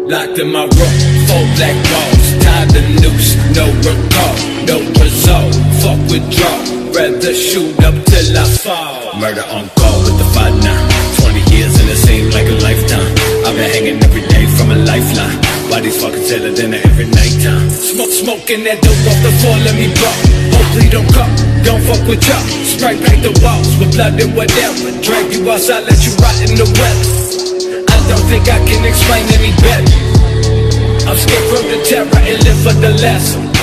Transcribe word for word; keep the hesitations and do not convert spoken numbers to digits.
Locked in my room, four black balls, tied the noose, no recall, no result, fuck withdrawal, rather shoot up till I fall. Murder on call with the five nine, twenty years and it seemed like a lifetime. I've been hanging every day from a lifeline, bodies fucking tailored in every nighttime. Smoke, smoking that dope off the floor, let me blow. Hopefully don't come, don't fuck with y'all. Spray paint the walls with blood and whatever. Drag you outside, let you rot in the weather. I don't think I can explain any better. I'm scared from the terror and live for the lesson.